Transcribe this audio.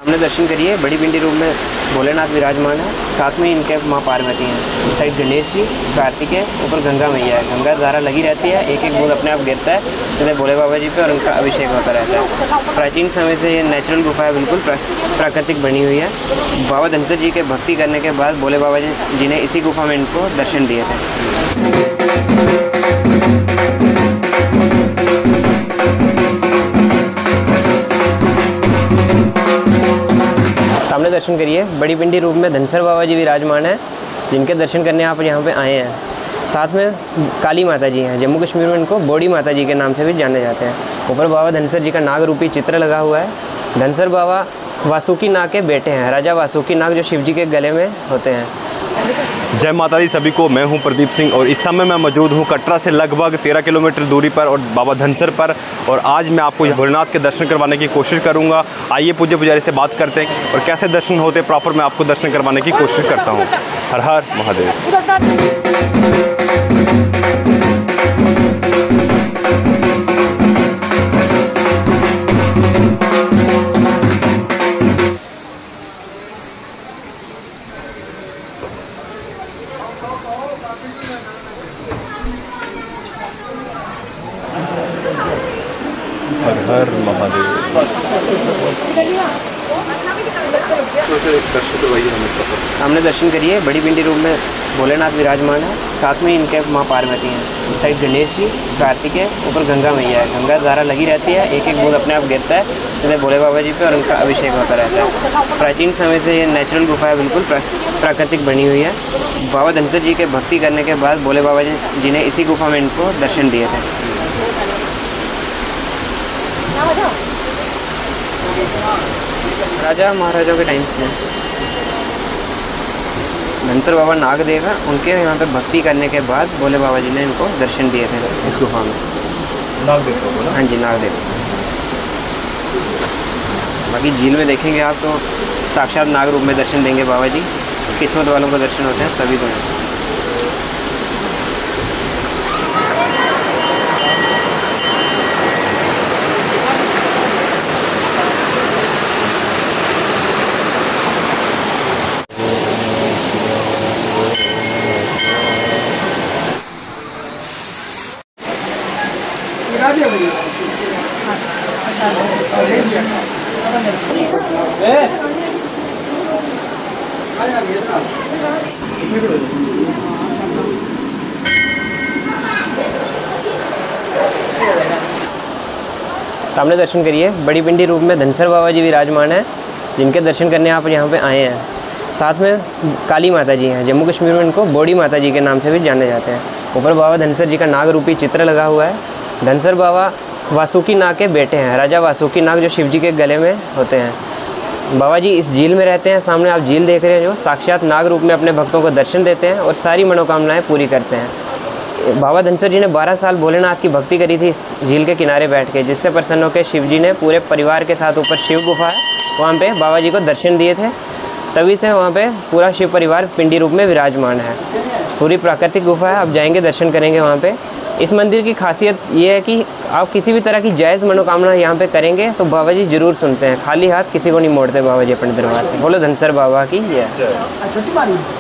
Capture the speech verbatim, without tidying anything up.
हमने दर्शन करिए। बड़ी पिंडी रूप में भोलेनाथ विराजमान है, साथ में इनके माँ पार्वती हैं। इस साइड गणेश जी, कार्तिक है, ऊपर गंगा मैया है। गंगा धारा लगी रहती है, एक एक बूंद अपने आप गिरता है सीधे भोले बाबा जी पे और उनका अभिषेक होता रहता है। प्राचीन समय से ये नेचुरल गुफा है, बिल्कुल प्राकृतिक बनी हुई है। बाबा धनसर जी के भक्ति करने के बाद भोले बाबा जी ने इसी गुफा में इनको दर्शन दिए थे। सामने दर्शन करिए। बड़ी पिंडी रूप में धनसर बाबा जी विराजमान है, जिनके दर्शन करने आप यहाँ पे आए हैं। साथ में काली माता जी हैं, जम्मू कश्मीर में इनको बॉडी माता जी के नाम से भी जाने जाते हैं। ऊपर बाबा धनसर जी का नाग रूपी चित्र लगा हुआ है। धनसर बाबा वासुकी नाग के बेटे हैं, राजा वासुकी नाग जो शिव जी के गले में होते हैं। जय माता दी सभी को। मैं हूं प्रदीप सिंह और इस समय मैं मौजूद हूं कटरा से लगभग तेरह किलोमीटर दूरी पर और बाबा धनसर पर। और आज मैं आपको भोलेनाथ के दर्शन करवाने की कोशिश करूंगा। आइए पूज्य पुजारी से बात करते हैं और कैसे दर्शन होते प्रॉपर मैं आपको दर्शन करवाने की कोशिश करता हूँ। हर हर महादेव। हर हर महादेव। सामने दर्शन करिए। बड़ी पिंडी रूप में भोलेनाथ विराजमान है, साथ में इनके माँ पार्वती हैं। इस साइड गणेश जी, कार्तिक है, ऊपर गंगा मैया है। गंगा धारा लगी रहती है, एक एक बूंद अपने आप गिरता है सीधे भोले बाबा जी पे और उनका अभिषेक होता रहता है। प्राचीन समय से ये नेचुरल गुफा है, बिल्कुल प्राकृतिक बनी हुई है। बाबा धनसर जी के भक्ति करने के बाद भोले बाबा जी ने इसी गुफा में इनको दर्शन दिए थे। राजा महाराजाओं के टाइम से धनसर बाबा नाग देव है, उनके यहाँ पे भक्ति करने के बाद भोले बाबा जी ने इनको दर्शन दिए थे इस गुफा में। नाग देव? हाँ जी, नाग देव। बाकी झील में देखेंगे आप तो साक्षात नाग रूप में दर्शन देंगे बाबा जी। किस्मत वालों को दर्शन होते हैं सभी को। सामने दर्शन करिए। बड़ी पिंडी रूप में धनसर बाबा जी विराजमान है, जिनके दर्शन करने आप यहाँ पे आए हैं। साथ में काली माता जी हैं, जम्मू कश्मीर में इनको बॉडी माता जी के नाम से भी जाने जाते हैं। ऊपर बाबा धनसर जी का नाग रूपी चित्र लगा हुआ है। धनसर बाबा वासुकी नाग के बेटे हैं, राजा वासुकी नाग जो शिव जी के गले में होते हैं। बाबा जी इस झील में रहते हैं। सामने आप झील देख रहे हैं, जो साक्षात नाग रूप में अपने भक्तों को दर्शन देते हैं और सारी मनोकामनाएं पूरी करते हैं। बाबा धनसर जी ने बारह साल भोलेनाथ की भक्ति करी थी इस झील के किनारे बैठ के, जिससे प्रसन्न होकर शिव जी ने पूरे परिवार के साथ, ऊपर शिव गुफा है वहाँ पे बाबा जी को दर्शन दिए थे। तभी से वहाँ पे पूरा शिव परिवार पिंडी रूप में विराजमान है। पूरी प्राकृतिक गुफा है, आप जाएंगे दर्शन करेंगे वहाँ पे। इस मंदिर की खासियत ये है कि आप किसी भी तरह की जायज़ मनोकामना यहाँ पे करेंगे तो बाबा जी जरूर सुनते हैं। खाली हाथ किसी को नहीं मोड़ते बाबा जी अपने दरबार से। बोलो धनसर बाबा की जय।